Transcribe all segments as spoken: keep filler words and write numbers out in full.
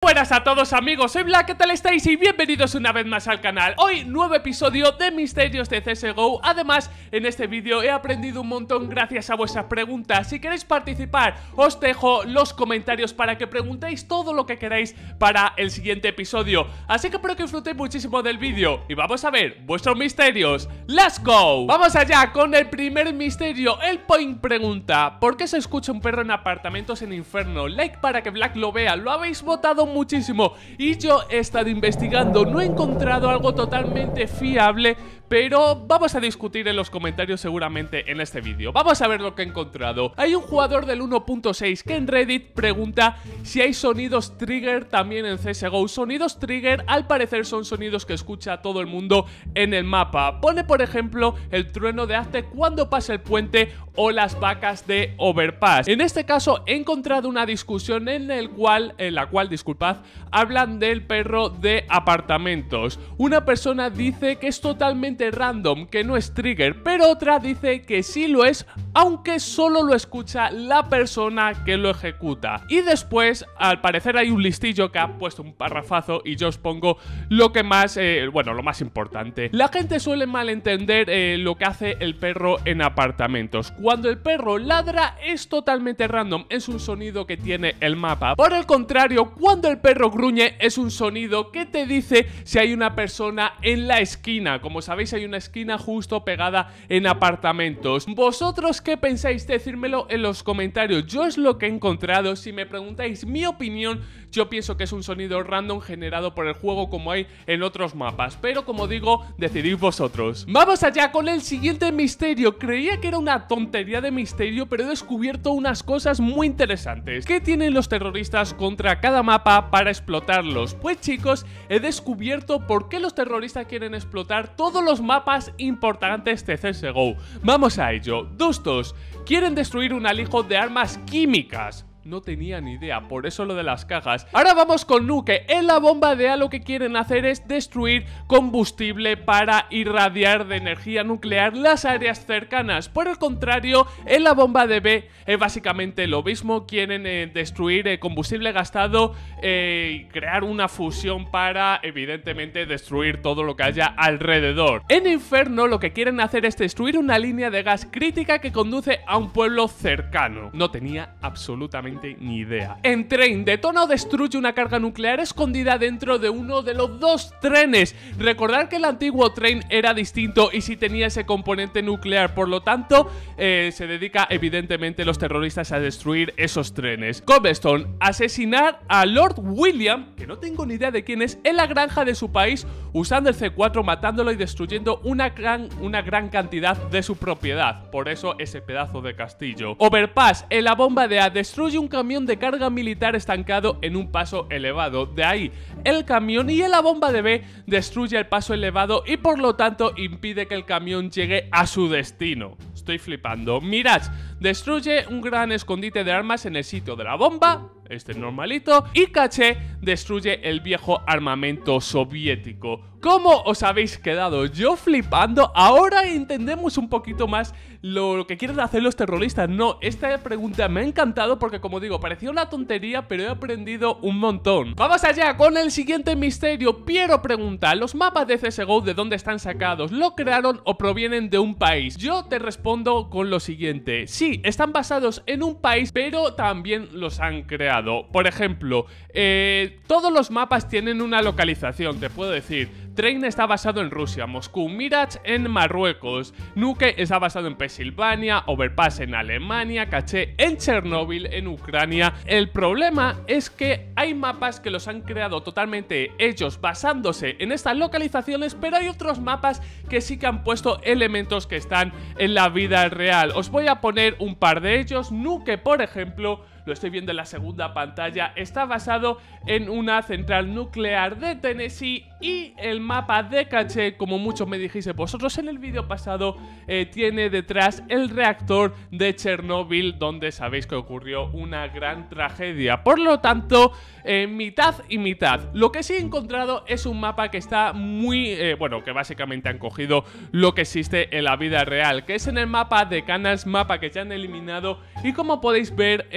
buenas a todos amigos, soy Black, ¿qué tal estáis? Y bienvenidos una vez más al canal. Hoy nuevo episodio de Misterios de C S G O. Además, en este vídeo he aprendido un montón gracias a vuestras preguntas. Si queréis participar, os dejo los comentarios para que preguntéis todo lo que queráis para el siguiente episodio. Así que espero que disfrutéis muchísimo del vídeo y vamos a ver vuestros misterios. ¡Let's go! Vamos allá con el primer misterio. El Point pregunta: ¿por qué se escucha un perro en apartamentos en Inferno? Like para que Black lo vea. Lo habéis votado muchísimo y yo he estado investigando, no he encontrado algo totalmente fiable, pero vamos a discutir en los comentarios seguramente en este vídeo. Vamos a ver lo que he encontrado. Hay un jugador del uno punto seis que en Reddit pregunta si hay sonidos trigger también en C S G O. Sonidos trigger al parecer son sonidos que escucha todo el mundo en el mapa. Pone por ejemplo el trueno de Aztec cuando pasa el puente o las vacas de Overpass. En este caso he encontrado una discusión en, el cual, en la cual, disculpad, hablan del perro de apartamentos. Una persona dice que es totalmente random, que no es trigger, pero otra dice que sí lo es, aunque solo lo escucha la persona que lo ejecuta. Y después, al parecer hay un listillo que ha puesto un parrafazo y yo os pongo lo que más, eh, bueno, lo más importante. La gente suele malentender eh, lo que hace el perro en apartamentos. Cuando el perro ladra es totalmente random, es un sonido que tiene el mapa. Por el contrario, cuando el perro gruñe es un sonido que te dice si hay una persona en la esquina. Como sabéis, hay una esquina justo pegada en apartamentos. ¿Vosotros qué pensáis? Decírmelo en los comentarios. Yo es lo que he encontrado. Si me preguntáis mi opinión, yo pienso que es un sonido random generado por el juego como hay en otros mapas, pero como digo, decidid vosotros. Vamos allá con el siguiente misterio. Creía que era una tontería de misterio, pero he descubierto unas cosas muy interesantes. ¿Qué tienen los terroristas contra cada mapa para explotarlos? Pues chicos, he descubierto por qué los terroristas quieren explotar todos los mapas importantes de C S G O. Vamos a ello. Dustos, quieren destruir un alijo de armas químicas. No tenía ni idea, por eso lo de las cajas. Ahora vamos con Nuke. En la bomba de A lo que quieren hacer es destruir combustible para irradiar de energía nuclear las áreas cercanas. Por el contrario, en la bomba de B es básicamente lo mismo. Quieren eh, destruir eh, combustible gastado eh, y crear una fusión para, evidentemente, destruir todo lo que haya alrededor. En Inferno lo que quieren hacer es destruir una línea de gas crítica que conduce a un pueblo cercano. No tenía absolutamente ni idea. En Train, detona o destruye una carga nuclear escondida dentro de uno de los dos trenes. Recordad que el antiguo Train era distinto y sí tenía ese componente nuclear, por lo tanto eh, se dedica evidentemente los terroristas a destruir esos trenes. Cobblestone, asesinar a Lord William, que no tengo ni idea de quién es, en la granja de su país usando el C cuatro, matándolo y destruyendo una gran, una gran cantidad de su propiedad. Por eso ese pedazo de castillo. Overpass, en la bomba de A destruye un camión de carga militar estancado en un paso elevado. De ahí el camión, y en la bomba de B destruye el paso elevado y por lo tanto impide que el camión llegue a su destino. Estoy flipando. Mirage, destruye un gran escondite de armas en el sitio de la bomba, este normalito, y Caché destruye el viejo armamento soviético. ¿Cómo os habéis quedado? Yo flipando. Ahora entendemos un poquito más lo, lo que quieren hacer los terroristas. No, esta pregunta me ha encantado porque, como digo, parecía una tontería, pero he aprendido un montón. Vamos allá con el siguiente misterio. Piero pregunta: ¿los mapas de C S G O de dónde están sacados? ¿Lo crearon o provienen de un país? Yo te respondo con lo siguiente: sí, están basados en un país, pero también los han creado. Por ejemplo, eh, todos los mapas tienen una localización, te puedo decir. Train está basado en Rusia, Moscú, Mirage en Marruecos, Nuke está basado en Pensilvania, Overpass en Alemania, Caché en Chernóbil, en Ucrania. El problema es que hay mapas que los han creado totalmente ellos basándose en estas localizaciones, pero hay otros mapas que sí que han puesto elementos que están en la vida real. Os voy a poner un par de ellos. Nuke, por ejemplo, lo estoy viendo en la segunda pantalla, está basado en una central nuclear de Tennessee, y el mapa de Caché, como muchos me dijisteis vosotros en el vídeo pasado, eh, tiene detrás el reactor de Chernóbil, donde sabéis que ocurrió una gran tragedia. Por lo tanto, eh, mitad y mitad. Lo que sí he encontrado es un mapa que está muy, eh, bueno, que básicamente han cogido lo que existe en la vida real, que es en el mapa de Canals, mapa que ya han eliminado, y como podéis ver en las imágenes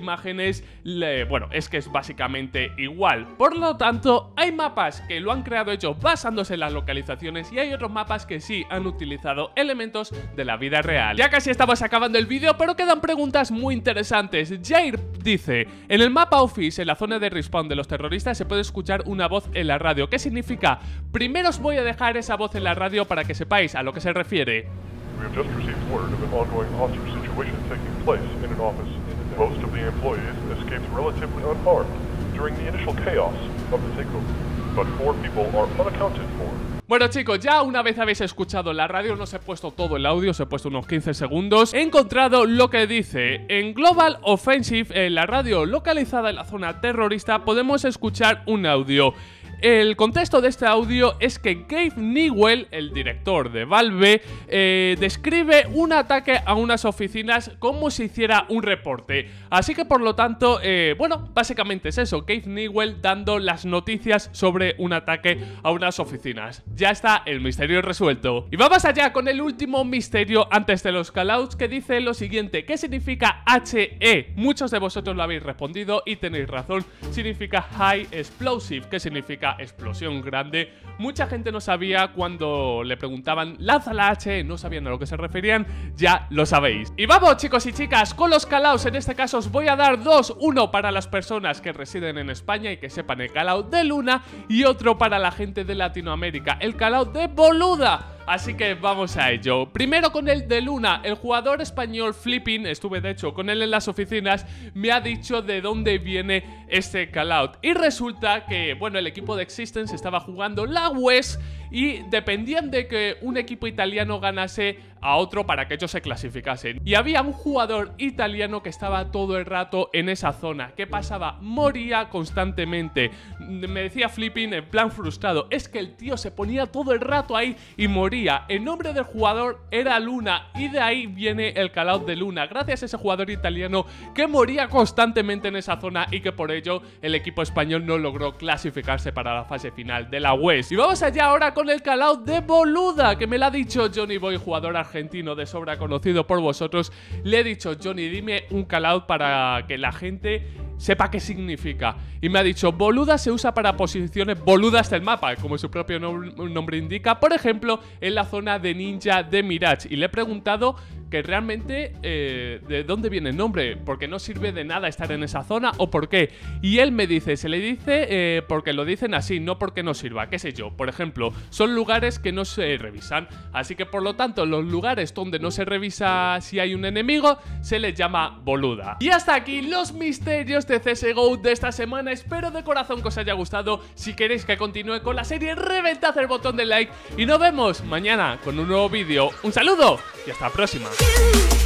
imágenes, le, bueno, es que es básicamente igual. Por lo tanto, hay mapas que lo han creado ellos basándose en las localizaciones y hay otros mapas que sí han utilizado elementos de la vida real. Ya casi estamos acabando el vídeo, pero quedan preguntas muy interesantes. Jair dice: en el mapa Office, en la zona de respawn de los terroristas, se puede escuchar una voz en la radio. ¿Qué significa? Primero os voy a dejar esa voz en la radio para que sepáis a lo que se refiere. We have just received word of an ongoing hostage situation taking place in an office. Most of the employees escaped relatively unharmed during the initial chaos of the takeover, but four people are unaccounted for. Bueno chicos, ya una vez habéis escuchado la radio, no os he puesto todo el audio, os he puesto unos quince segundos. He encontrado lo que dice: en Global Offensive, en la radio localizada en la zona terrorista, podemos escuchar un audio. El contexto de este audio es que Gabe Newell, el director de Valve, eh, describe un ataque a unas oficinas como si hiciera un reporte. Así que por lo tanto, eh, bueno, básicamente es eso, Gabe Newell dando las noticias sobre un ataque a unas oficinas. Ya está el misterio resuelto. Y vamos allá con el último misterio antes de los callouts, que dice lo siguiente: ¿qué significa H E? Muchos de vosotros lo habéis respondido y tenéis razón, significa High Explosive, que significa explosión grande. Mucha gente no sabía cuando le preguntaban lanza la H E, no sabían a lo que se referían, ya lo sabéis. Y vamos chicos y chicas con los callouts. En este caso os voy a dar dos, uno para las personas que residen en España y que sepan el callout de Luna, y otro para la gente de Latinoamérica, el callout de Boluda. Así que vamos a ello. Primero con el de Luna. El jugador español Flipping, estuve de hecho con él en las oficinas, me ha dicho de dónde viene este callout. Y resulta que, bueno, el equipo de Existence estaba jugando la W E S y dependían de que un equipo italiano ganase a otro para que ellos se clasificasen. Y había un jugador italiano que estaba todo el rato en esa zona. ¿Qué pasaba? Moría constantemente. Me decía Flipping en plan frustrado: es que el tío se ponía todo el rato ahí y moría. El nombre del jugador era Luna y de ahí viene el callout de Luna, gracias a ese jugador italiano que moría constantemente en esa zona y que por ello el equipo español no logró clasificarse para la fase final de la W E S. Y vamos allá ahora con el callout de Boluda, que me lo ha dicho Johnny Boy, jugador argentino de sobra conocido por vosotros. Le he dicho: Johnny, dime un callout para que la gente sepa qué significa. Y me ha dicho: Boluda se usa para posiciones boludas del mapa, como su propio nom nombre indica, por ejemplo, en la zona de ninja de Mirage. Y le he preguntado que realmente eh, de dónde viene el nombre, porque no sirve de nada estar en esa zona o por qué. Y él me dice: se le dice eh, porque lo dicen así, no porque no sirva, qué sé yo. Por ejemplo, son lugares que no se revisan, así que por lo tanto los lugares donde no se revisa si hay un enemigo se les llama boluda. Y hasta aquí los misterios de C S G O de esta semana. Espero de corazón que os haya gustado. Si queréis que continúe con la serie, reventad el botón de like y nos vemos mañana con un nuevo vídeo. Un saludo y hasta la próxima.